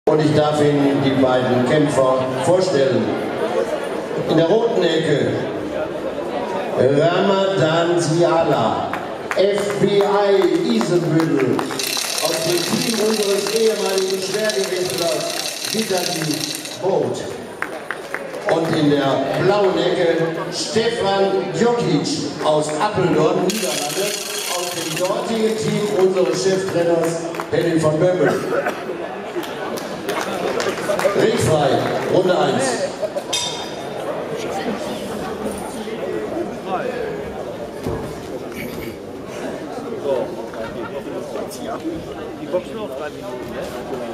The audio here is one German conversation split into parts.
Und ich darf Ihnen die beiden Kämpfer vorstellen. In der roten Ecke Ramadan Siala, FBI Isenbüttel, aus dem Team unseres ehemaligen Schwergewichtstlers Vitali Both. Und in der blauen Ecke Stefan Djokic aus Apeldoorn, Niederlande, aus dem dortigen Team unseres Cheftrainers Henning van Bömmel. Ringfrei, Runde 1. Die boxen noch 3 Minuten, ne?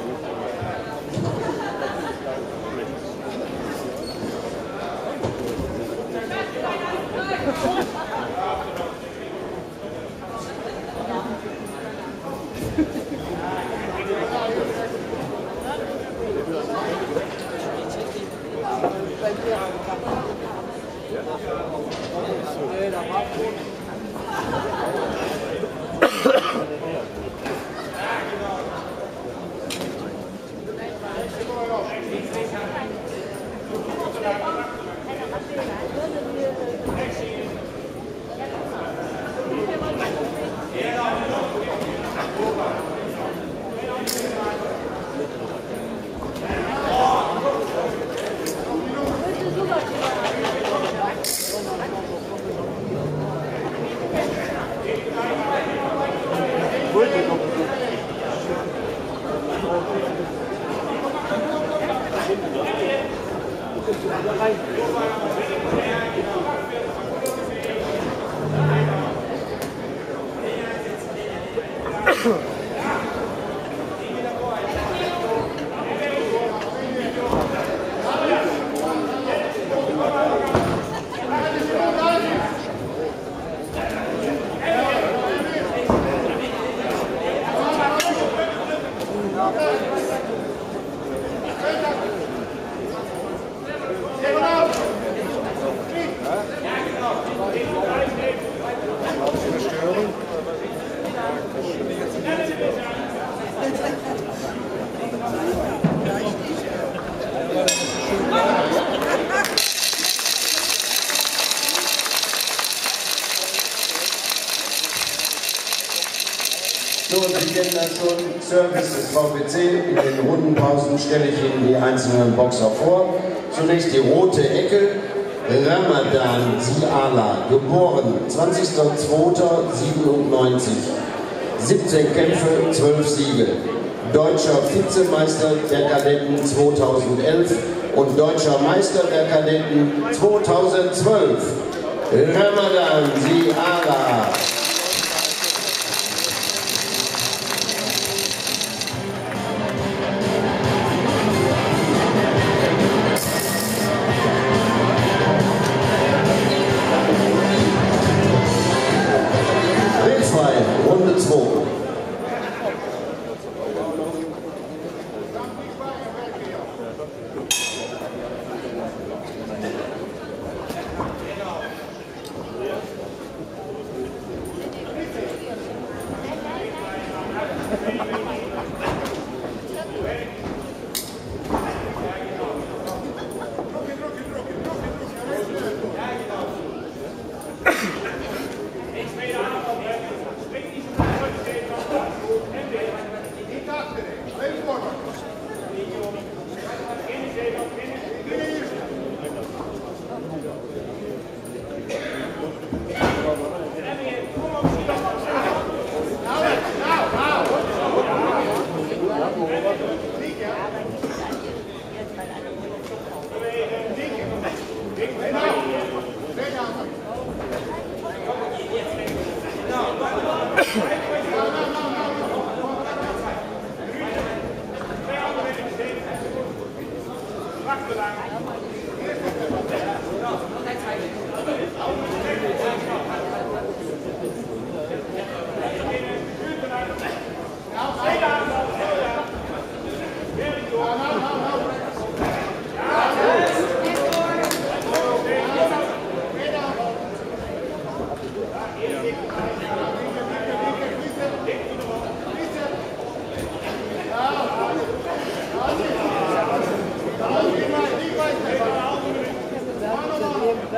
So, Sie kennen das schon, Service des VPC. In den Rundenpausen stelle ich Ihnen die einzelnen Boxer vor. Zunächst die rote Ecke, Ramadan Siala, geboren 20.02.97, 17 Kämpfe, 12 Siege. Deutscher Vizemeister der Kadetten 2011 und Deutscher Meister der Kadetten 2012. Ramadan Siala. Runde 2.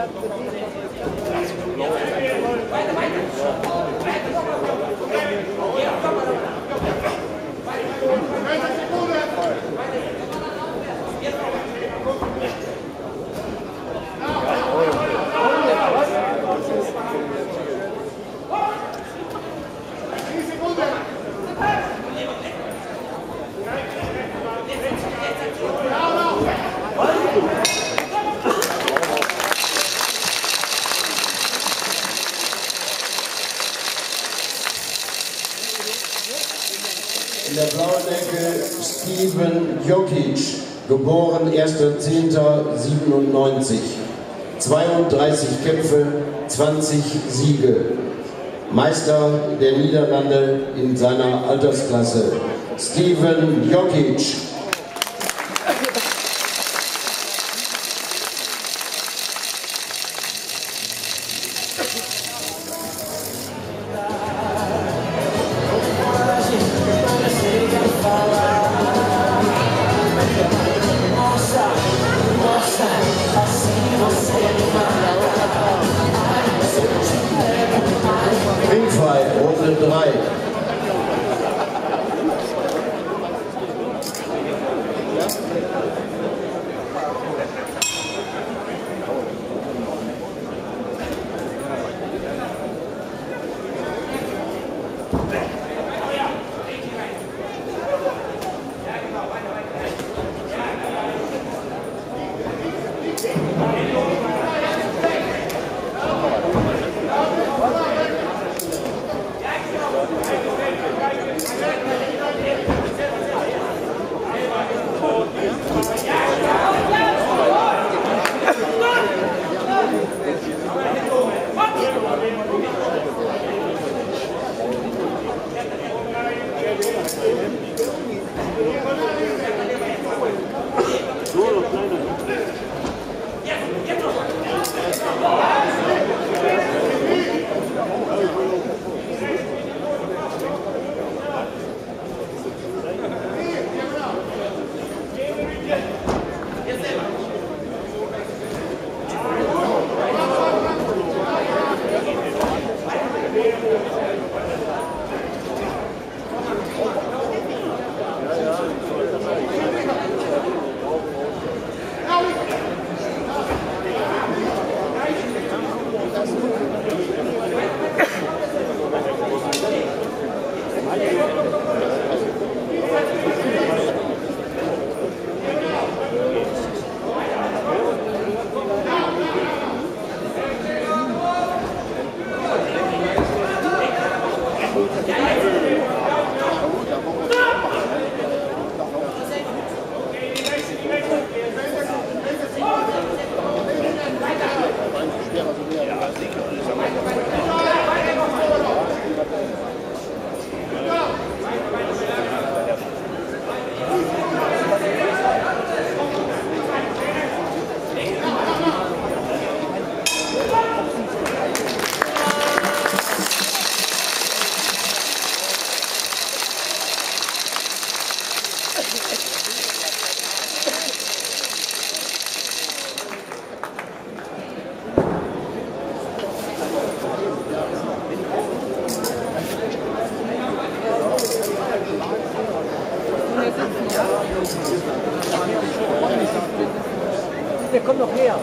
In der blauen Ecke Steven Jokic, geboren 1.10.97. 32 Kämpfe, 20 Siege. Meister der Niederlande in seiner Altersklasse. Steven Jokic. Ringfrei, Runde 3. Der kommt noch her.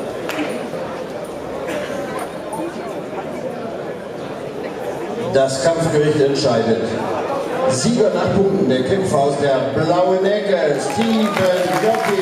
Das Kampfgericht entscheidet. Sieger nach Punkten der Kämpfer aus der blauen Ecke, Steven Jokic.